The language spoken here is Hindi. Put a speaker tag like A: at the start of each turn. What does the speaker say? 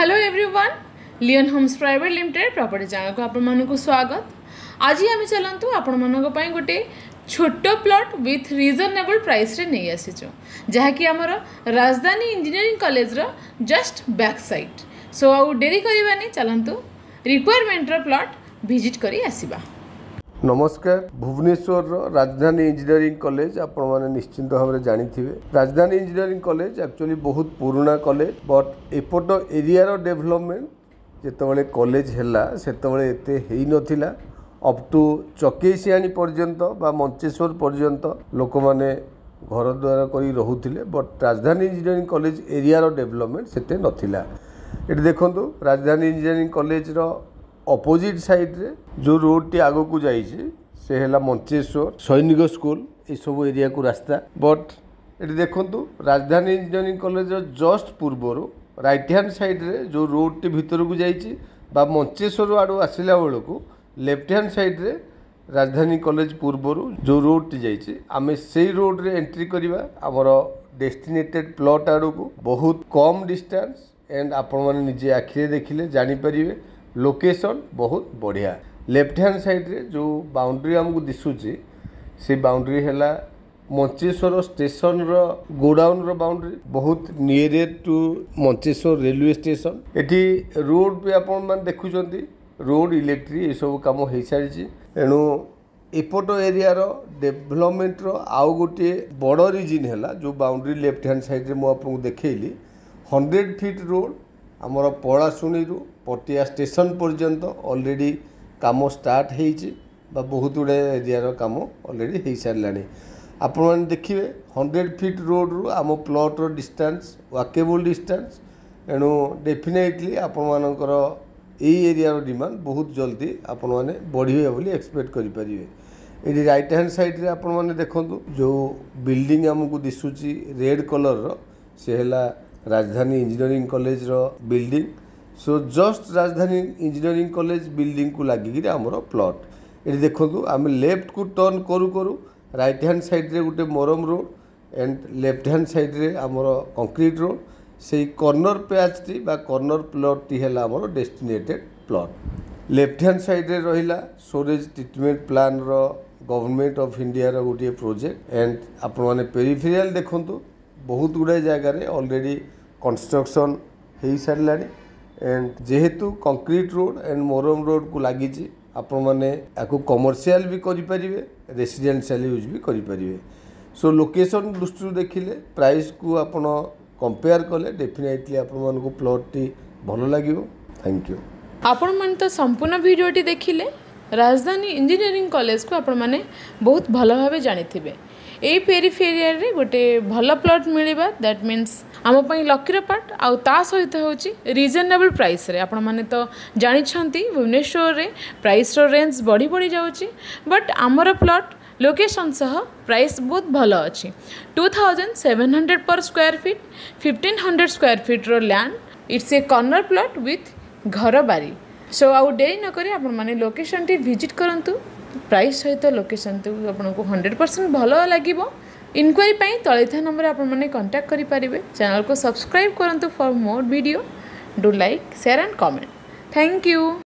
A: हेलो एवरीवन, लियन homes private limited property channel को आपको स्वागत। आज आम चलतु आपण गोटे छोट प्लॉट विथ रिजनेबल प्राइस रे नहीं आसीचु जहाँकि आमर राजधानी इंजीनियरिंग कॉलेज रो जस्ट बैक साइड। सो आउ डेरी करवानी चलतु रिक्वायरमेंट रो प्लॉट विजिट करी आसीबा।
B: नमस्कार। भुवनेश्वर राजधानी इंजीनियरिंग कॉलेज आपण मैंने निश्चिंत भाव में जानी। राजधानी इंजीनियरिंग कॉलेज एक्चुअली बहुत पुराना कॉलेज, बट एपट एरिया रो डेवलपमेंट जितेबाला कॉलेज है सेतबले एते हेई नथिला। अप टू चकेसियाणी पर्यंत बा मंचेश्वर पर्यंत लोक मैंने घर द्वार कर रोते, but Rajdhani engineering college area रो डेवलपमेंट सेते नथिला। ये देखो राजधानी इंजीनियरिंग कॉलेज रो अपोजिट साइड रे जो रोड टी आगो को जाइए से है मंचेश्वर सैनिक स्कूल ये सब एरिया को रास्ता। बट ये देखो राजधानी इंजीनियरिंग कॉलेज जस्ट पूर्वर राइट हैंड साइड रे जो रोड टी भीतर को जाइए बा मंचेश्वर आड़ू आसला बेलू को लेफ्ट हैंड साइड रे राजधानी कॉलेज पूर्वर जो रोड टी जाइए आम से रोड रे एंट्री करवा आमर डेस्टिनेटेड प्लॉट आड़ू को बहुत कम डिस्टेंस एंड आपण मैंने निजे आखिरे देखिले जानीपर लोकेशन बहुत बढ़िया। लेफ्ट हैंड साइड रे जो बाउंड्री आमको दिशुची से बाउंड्री है मंचेश्वर स्टेशन रो गोडाउन रो बाउंड्री बहुत near to Mancheswar railway station. Eighty road पे आपण मान देखुचंती रोड इलेक्ट्रिक ये सब काम हो सारी। एणु एपट एरिया रो डेवलपमेंट रो आउ गोटे बड़ रिजन है जो बाउंड्री लेफ्ट हैंड साइड रे मु आपको देखैली 100 फीट रोड आमर पड़ाशुणी पटिया स्टेशन पर्यंत ऑलरेडी काम स्टार्ट हो बहुत गुड़े एरिया काम ऑलरेडी हो सारे। आपण मैंने देखिए 100 फीट रोड रु आम प्लॉट रो डिस्टेंस वाकेबल डिस्टेंस। एणु डेफिनेटली आपण मानकर यही एरिया रो डिमांड बहुत जल्दी आपण माने बढ़िबे बोली एक्सपेक्ट करि परिबे। ये राइट हैंड साइड रे आपण माने देखंतु जो बिल्डिंग हमको दिसुची रेड कलर रो से हैला राजधानी इंजीनियरिंग कॉलेज रो building. So just Rajdhani engineering college building को लगिक आमर प्लॉट। ये देखो आम लेफ्ट को टर्न करू करू राइट हैंड साइड रे गोटे मोरम road and left hand side रे आमर कंक्रीट रोड से कॉर्नर पैच टी बा कॉर्नर प्लॉट टी है आमर destinated plot. Left hand side रे रहिला सोरेज ट्रीटमेंट प्लान रो गवर्नमेंट ऑफ इंडिया रो गोटे प्रोजेक्ट एंड आपण माने पेरिफेरियल देखंतु बहुत गुड़ाए जगार ऑलरेडी कंस्ट्रक्शन हो सारे। एंड जेहेतु कंक्रीट रोड एंड मोरम रोड को लगी आपण मैंने कमर्शियल भी करें रेसिडेंशियल यूज भी करें। सो लोकेशन दृष्टि देखिले प्राइस को आपण कंपेयर कले डेफिनेटली आपण को प्लॉट टी भल लगे। Thank you.
A: आपण मन तो संपूर्ण वीडियोटी देखिले राजधानी इंजीनियरिंग कॉलेज को आपण माने बहुत भल भाव जानी थे। यही पेरिफेरिया रे गोटे भल प्लॉट मिलवा दैट मीन्स आम लकीर पार्ट आउ ता सहित होची रिजनेबल प्राइस रे। आपण माने तो जानिछंती भुवनेश्वर रे प्राइस रो रेंज बढ़ी बढ़ी जाउची, बट आमर प्लॉट लोकेशन सह प्राइस बहुत भल अच्छी 2700 पर स्क्वायर फीट 1500 स्क्वायर फीट रो land. It's a corner plot with घर बारी। सो आउ डेरी न करी आपण माने लोकेशन टी विजिट करंतु। प्राइस सहित लोकेशन तो आपको 100% भल लगे। इनक्वारी तले था नंबर आप कांटेक्ट करें। चैनल को सब्सक्राइब करंतु for more video. Do like share and comment. Thank you.